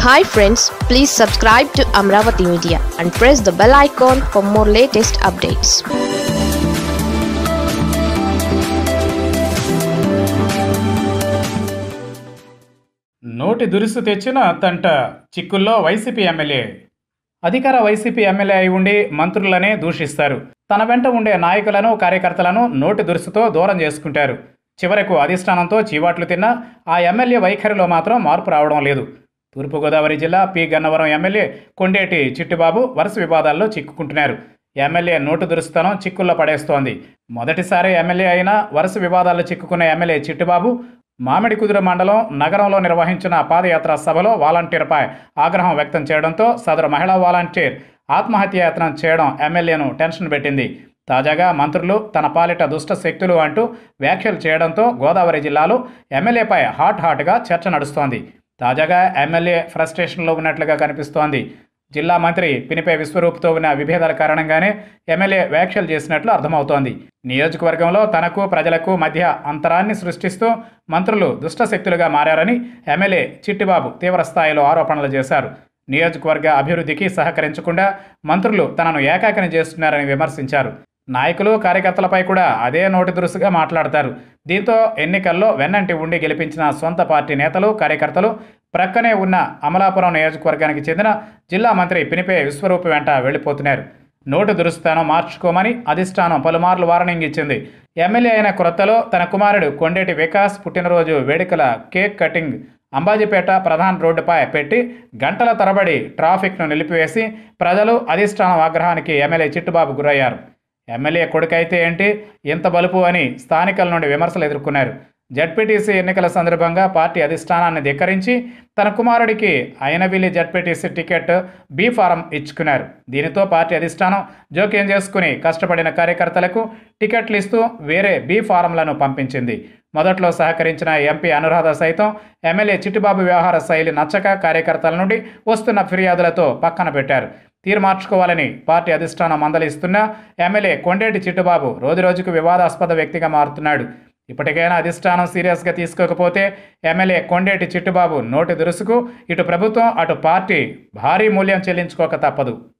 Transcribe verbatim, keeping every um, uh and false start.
Hi friends, please subscribe to Amaravathi Media and press the bell icon for more latest updates. నోటి దురుసు తెచ్చిన తంట చిక్కుల్లో YCP MLA. అధికార YCP MLA అయి ఉండి మంత్రులనే దూషిస్తారు. తన వెంట ఉండే నాయకులను కార్యకర్తలను నోటి దురుసుతో దూరం చేసుకుంటారు. చివరకు అధిష్టానంతో చీవాట్లు తిన్నా ఆ ఎమ్మెల్యే వైఖరిలో మాత్రం మార్పు రావడం లేదు. తూర్పుగోదావరి జిల్లా పి గన్నవరం ఎమ్మెల్యే కొండేటి చిట్టిబాబు వరుస వివాదాల్లో చిక్కుకుంటున్నారు. ఎమ్మెల్యే నోటు దురుస్తనం చిక్కుల్లో పడేస్తోంది. మొదటిసారి ఎమ్మెల్యే అయినా వరుస వివాదాల్లో చిక్కుకున్న ఎమ్మెల్యే చిట్టిబాబు మామిడికుదురు మండలం నగరంలో నిర్వహించిన పాదయాత్ర సభలో వాలంటీర్పై ఆగ్రహం వ్యక్తం చేయడంతో సదరు మహిళా వాలంటీర్ ఆత్మహత్యాయత్నం చేయడం ఎమ్మెల్యేను టెన్షన్ పెట్టింది. తాజాగా మంత్రులు తన పాలిట దుష్ట శక్తులు అంటూ వ్యాఖ్యలు చేయడంతో గోదావరి జిల్లాలో ఎమ్మెల్యేపై హాట్ హాట్గా చర్చ నడుస్తోంది. తాజాగా ఎమ్మెల్యే ఫ్రస్ట్రేషన్లో ఉన్నట్లుగా కనిపిస్తోంది. జిల్లా మంత్రి పినిపే విశ్వరూప్తో ఉన్న విభేదాల కారణంగానే ఎమ్మెల్యే వ్యాఖ్యలు చేసినట్లు అర్థమవుతోంది. నియోజకవర్గంలో తనకు ప్రజలకు మధ్య అంతరాన్ని సృష్టిస్తూ మంత్రులు దుష్టశక్తులుగా మారారని ఎమ్మెల్యే చిట్టిబాబు తీవ్రస్థాయిలో ఆరోపణలు చేశారు. నియోజకవర్గ అభివృద్ధికి సహకరించకుండా మంత్రులు తనను ఏకాకిని చేస్తున్నారని విమర్శించారు. నాయకులు కార్యకర్తలపై కూడా అదే నోటి దురుసుగా మాట్లాడతారు. దీంతో ఎన్నికల్లో వెన్నంటి ఉండి గెలిపించిన సొంత పార్టీ నేతలు కార్యకర్తలు ప్రక్కనే ఉన్న అమలాపురం నియోజకవర్గానికి చెందిన జిల్లా మంత్రి పినిపే విశ్వరూప్ వెంట వెళ్లిపోతున్నారు. నోటు దురుస్తానం మార్చుకోమని అధిష్టానం పలుమార్లు వార్నింగ్ ఇచ్చింది. ఎమ్మెల్యే అయిన క్రొత్తలో తన కుమారుడు కొండేటి వికాస్ పుట్టినరోజు వేడుకల కేక్ కటింగ్ అంబాజీపేట ప్రధాన రోడ్డుపై పెట్టి గంటల తరబడి ట్రాఫిక్ను నిలిపివేసి ప్రజలు అధిష్టానం ఆగ్రహానికి ఎమ్మెల్యే చిట్టిబాబు గురయ్యారు. ఎమ్మెల్యే కొడుకైతే ఏంటి ఇంత బలుపు అని స్థానికుల నుండి విమర్శలు ఎదుర్కొన్నారు. జడ్పీటీసీ ఎన్నికల సందర్భంగా పార్టీ అధిష్టానాన్ని ధిక్కరించి తన కుమారుడికి Ainavilli ZPTC ticket B form ఇచ్చుకున్నారు. దీనితో పార్టీ అధిష్టానం జోక్యం చేసుకుని కష్టపడిన కార్యకర్తలకు టికెట్లు ఇస్తూ వేరే బి ఫారంలను పంపించింది. మొదట్లో సహకరించిన ఎంపీ అనురాధ సైతం ఎమ్మెల్యే చిట్టిబాబు వ్యవహార శైలి నచ్చక కార్యకర్తల నుండి వస్తున్న ఫిర్యాదులతో పక్కన పెట్టారు. తీరు మార్చుకోవాలని పార్టీ అధిష్టానం మందలిస్తున్నా ఎమ్మెల్యే కొండేటి చిట్టిబాబు రోజురోజుకు వివాదాస్పద వ్యక్తిగా మారుతున్నాడు. ఇప్పటికైనా అధిష్టానం సీరియస్గా తీసుకోకపోతే ఎమ్మెల్యే కొండేటి చిట్టిబాబు నోటి దురుసుకు ఇటు ప్రభుత్వం అటు పార్టీ భారీ మూల్యం చెల్లించుకోక తప్పదు.